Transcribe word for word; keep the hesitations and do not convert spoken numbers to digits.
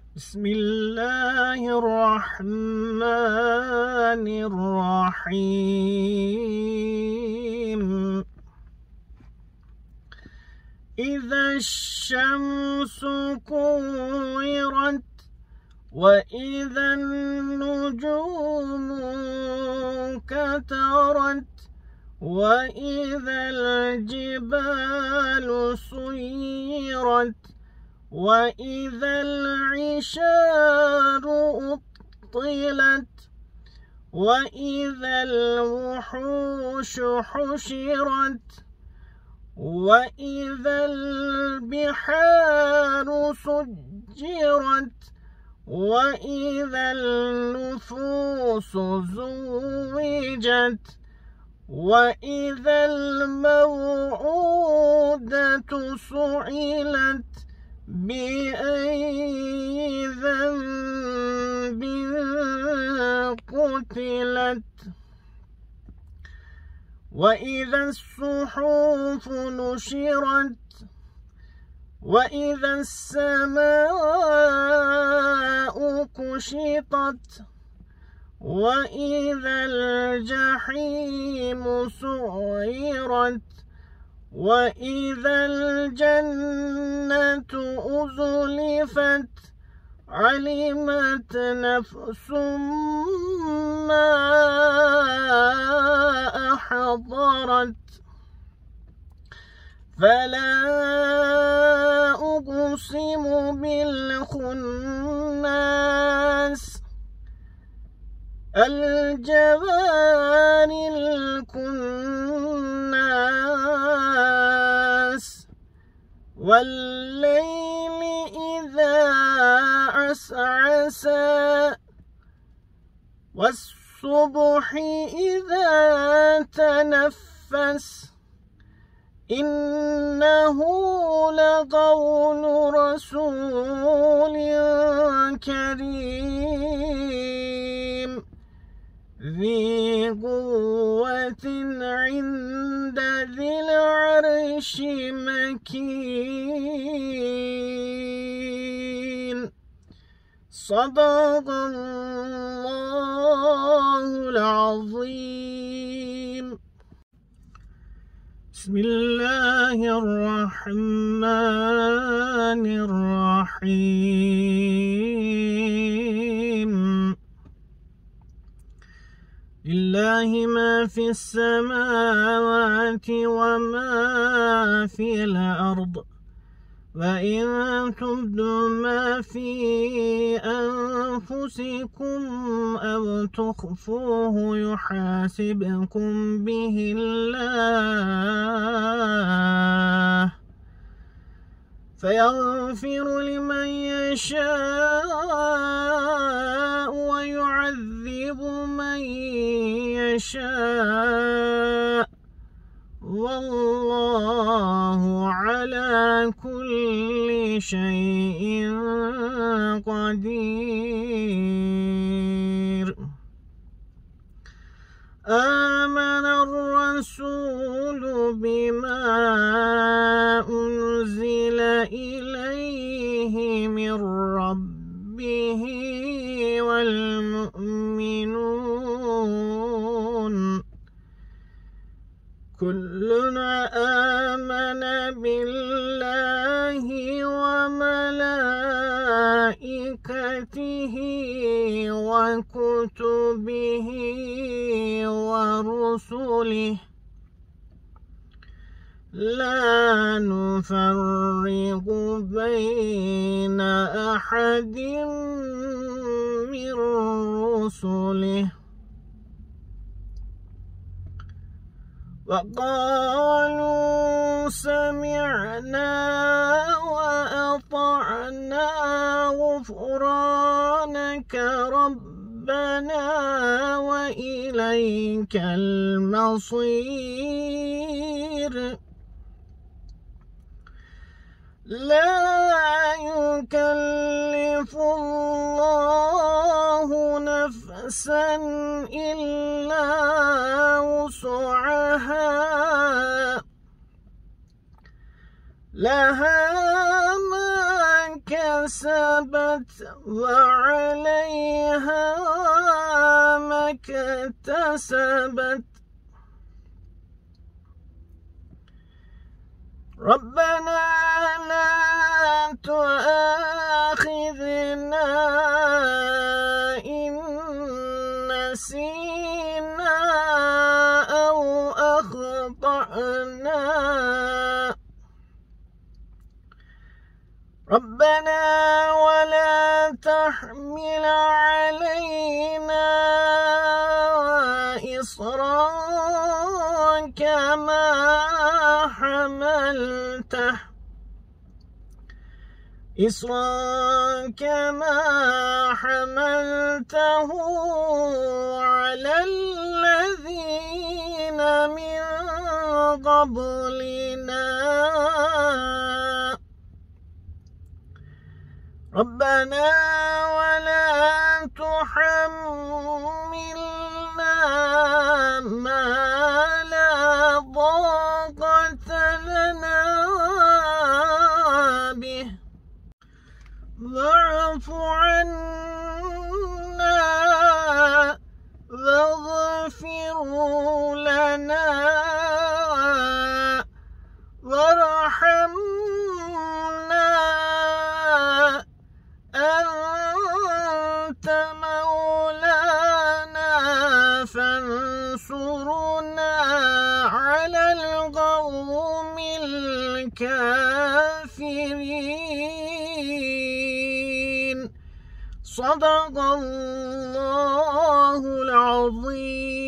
بسم الله الرحمن الرحيم. إذا الشمس كورت وإذا النجوم كترت وإذا الجبال سيرت وإذا العشار أطلت وإذا الوحوش حشرت وإذا البحار سجرت وإذا النفوس زوجت وإذا الموءودة سئلت بأي ذنب قتلت وإذا الصحف نشرت وإذا السماء كشطت وإذا الجحيم سعرت وإذا الجنة أزلفت علمت نفس ما أحضرت فلا أقسم بالخناس الجوار الكناس والليل إذا عسعس والصبح إذا تنفس إنه لقول رسول كريم ذي قوة عند ذي العرش مكين. صدق الله العظيم. بسم الله الرحمن الرحيم. لله ما في السماوات وما في الأرض وإن تبدوا ما في أنفسكم أو تخفوه يحاسبكم به الله فيغفر لمن يشاء ويعذب من يشاء والله على كل شيء قدير. آمن الرسول بما أنزل إليه من ربه والمؤمنون كلنا آمن بالله وملائكته وكتبه ورسله لا نفرق بين أحد من رسله وقالوا سمعنا وأطعنا غفرانك ربنا وإليك المصير. لا يكلف الله نفسا إلا وسعها لها ما كسبت كسبت وعليها ما اكتسبت ربنا لا تؤاخذنا إن نسينا أو أخطأنا ربنا ولا تحمل علينا إصرا كما حملته إصرا كما حملته على الذين من قبلنا ربنا ولا تحملنا ما لا طاقة لنا به واعف عنا واغفر لنا وارحمنا أنت مولانا فانصرنا على القوم الكافرين صدق الله العظيم.